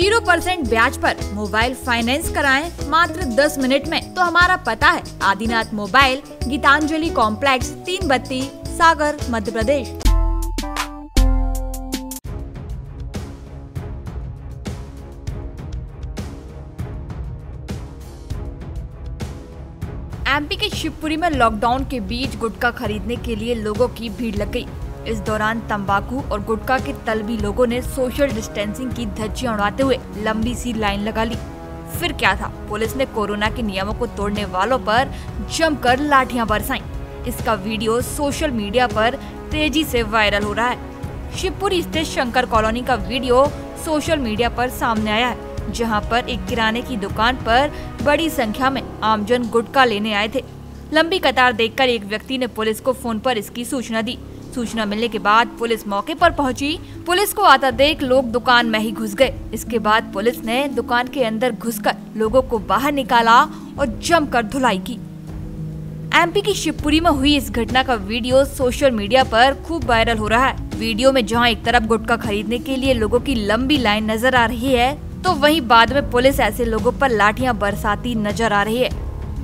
0% ब्याज पर mobile finance कराएं मात्र 10 मिनट में। तो हमारा पता है आदिनाथ मोबाइल, गीतांजलि कॉम्प्लेक्स, 3 बत्ती, सागर, मध्य प्रदेश। एमपी के शिवपुरी में लॉकडाउन के बीच गुटखा खरीदने के लिए लोगों की भीड़ लग गई। इस दौरान तंबाकू और गुटखा के तलबी लोगों ने सोशल डिस्टेंसिंग की धज्जियां उड़ाते हुए लंबी सी लाइन लगा ली। फिर क्या था, पुलिस ने कोरोना के नियमों को तोड़ने वालों पर जमकर लाठियां बरसाईं। इसका वीडियो सोशल मीडिया पर तेजी से वायरल हो रहा है। शिवपुरी स्थित शंकर कॉलोनी का वीडियो सोशल मीडिया पर सामने आया है, जहां पर एक किराने की दुकान पर बड़ी संख्या में आमजन गुटखा लेने आए थे। लंबी कतार देखकर एक व्यक्ति ने पुलिस को फोन पर इसकी सूचना दी। सूचना मिलने के बाद पुलिस मौके पर पहुंची। पुलिस को आता देख लोग दुकान में ही घुस गए। इसके बाद पुलिस ने दुकान के अंदर घुसकर लोगों को बाहर निकाला और जमकर धुलाई की। एमपी की शिवपुरी में हुई इस घटना का वीडियो सोशल मीडिया पर खूब वायरल हो रहा है। वीडियो में जहां एक तरफ गुटखा खरीदने के लिए लोगों की लंबी लाइन नजर आ रही है, तो वहीं बाद में पुलिस ऐसे लोगों पर लाठियां बरसाती नजर आ रही है।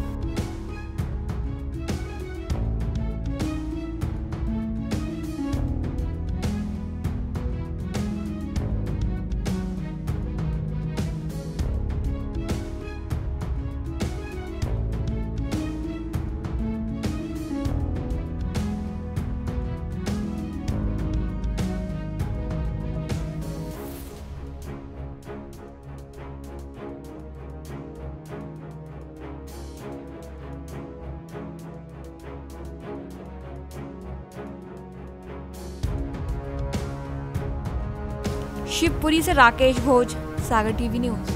शिवपुरी से राकेश भोज, सागर टीवी न्यूज।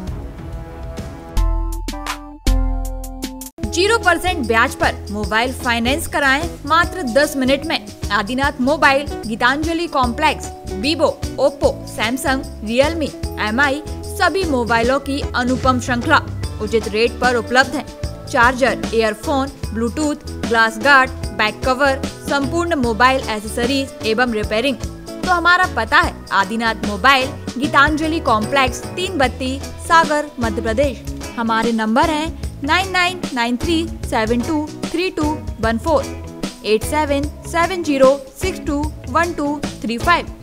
0% ब्याज पर मोबाइल फाइनेंस कराएं मात्र 10 मिनट में। Adinath mobile, Geetanjali complex, Vivo, Oppo, Samsung, Realme, MI सभी मोबाइलों की अनुपम श्रृंखला उचित रेट पर उपलब्ध है। Charger, earphone, bluetooth, glass guard, back cover, संपूर्ण मोबाइल एसेसरीज एवं रिपेयरिंग। तो हमारा पता है आदिनाथ मोबाइल, गीतांजलि कॉम्प्लेक्स, 3 बत्ती, सागर, मध्य प्रदेश। हमारे नंबर हैं 9993723214, 8770621235।